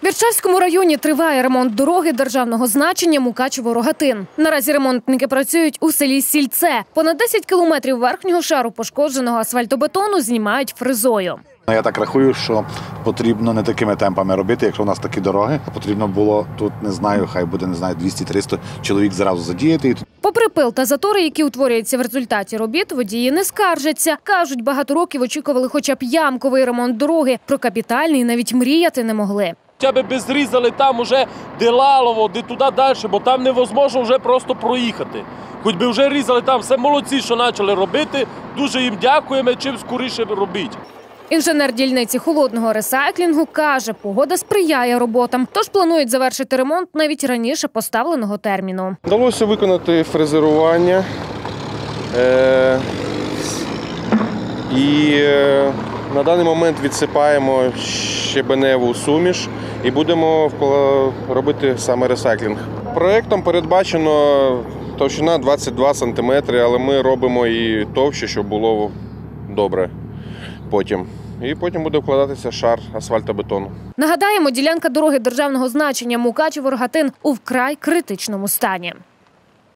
Вірчальському районі триває ремонт дороги державного значення Мукачево-Рогатин. Наразі ремонтники працюють у селі Сільце. Понад 10 кілометрів верхнього шару пошкодженого асфальтобетону знімають фрезою. Я так рахую, що потрібно не такими темпами робити, якщо у нас такі дороги. Потрібно було тут, не знаю, хай буде, 200-300 чоловік зразу задіяти. Попри пил та затори, які утворюються в результаті робіт, водії не скаржаться. Кажуть, багато років очікували хоча б ямковий ремонт дороги. Про капітальний навіть мріяти не могли. Хоча б зрізали там уже де Лалово, де туди далі, бо там невозможно вже просто проїхати. Хоч би вже різали там, все молодці, що почали робити, дуже їм дякуємо, чим скоріше робіть. Інженер дільниці холодного ресайклінгу каже, погода сприяє роботам, тож планують завершити ремонт навіть раніше поставленого терміну. Вдалося виконати фрезерування і на даний момент відсипаємо щебеневу суміш і будемо робити саме ресайклінг. Проєктом передбачено товщина 22 см, але ми робимо і товще, щоб було добре потім. І потім буде вкладатися шар асфальтобетону. Нагадаємо, ділянка дороги державного значення Мукачево-Рогатин у вкрай критичному стані.